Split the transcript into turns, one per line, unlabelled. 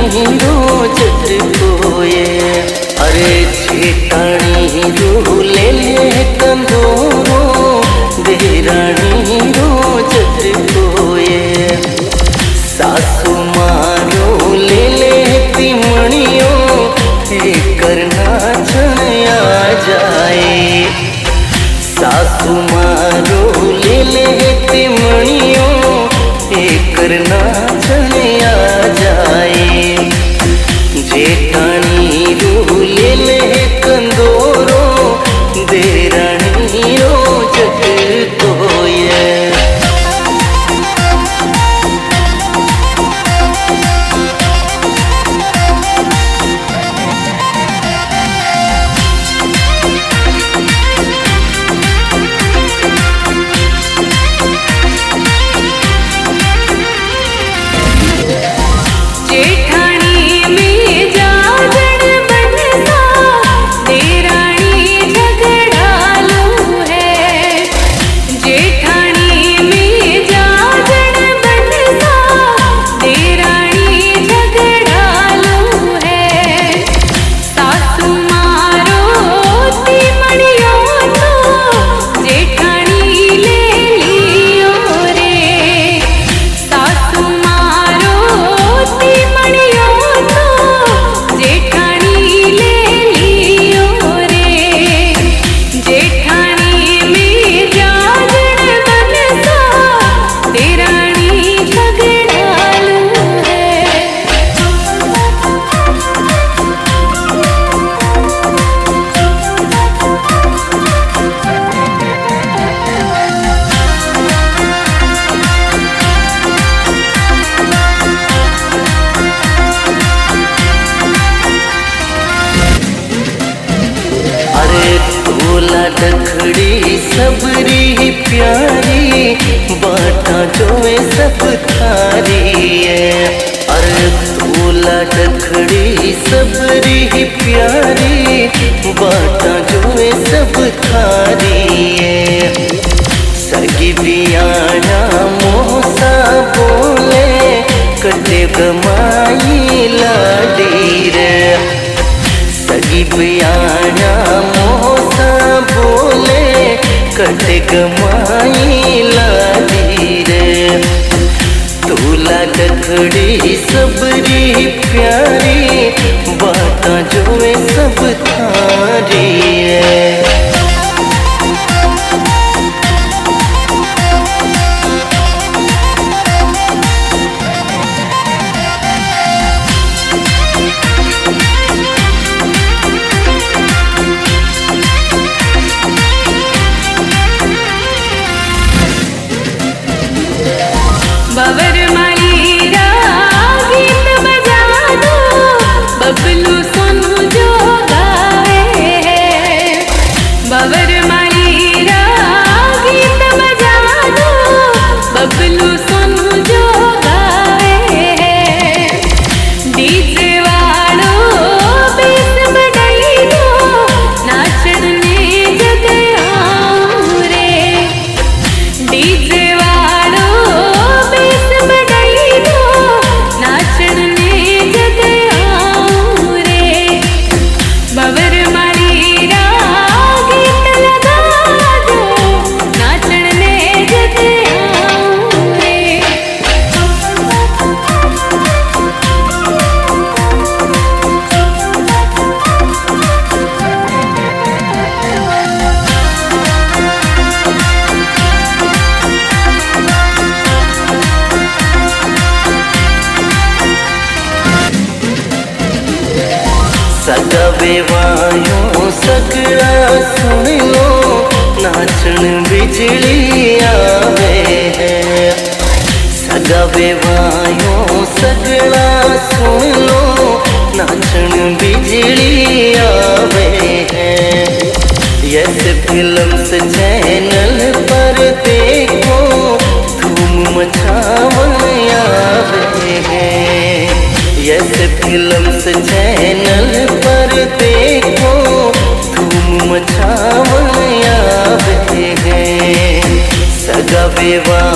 रोज कोये। अरे जेठानी रो ले ले कंदोरो देरानी रोज कोये। सासू मारो ले ले तिमणियों करना छया जाए। सासू मारो ले ले तिमणियों करना छया जाए। जेठानी रो ले ले कंदोरो देरानी रोज कोये। डखड़ी सबरी प्यारी बाटा जोए सब थारी है। अरे तोला डखड़ी सबरी प्यारी बाटा जोए सब थारी है। सगी बियाना मोसा बोले कटे गमाई लाडी रे। सगी बियाना मोसा बोले कटे गमाई लाडी रे। तोला डखड़ी सबरी प्यारी बाटा जोए सब थारी है।
बाबर माली गीत बजा दो बबलू सोनू जो गाए हैं। बाबर माली गीत बजा दो बबलू सोनू जो गाए हैं। डीजे वालो बेस बढ़ाई दो नाचन में जग आऊं रे। डीजे
सगा बेवायों सगड़ा सुन लो नाचन बिजली आवे है। सगा बेवायों सगड़ा सुन लो नाचन बिजली आवे है। यस फिल्म से चैनल पर देखो धूम मचावन आवे है। यस फिल्म से चैनल पर देखो धूम मचावन आवे है। सगा विवाह